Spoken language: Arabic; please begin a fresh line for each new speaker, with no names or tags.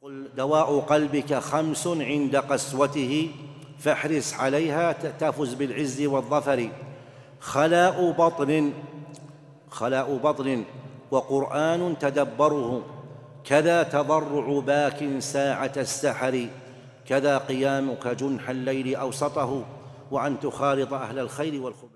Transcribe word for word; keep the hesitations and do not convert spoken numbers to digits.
قل دواء قلبك خمس عند قسوته فاحرص عليها تفز بالعز والظفر. خلاء بطن خلاء بطن وقرآن تدبره، كذا تضرع باك ساعة السحر، كذا قيامك جنح الليل أوسطه، وأن تخالط أهل الخير والخبث.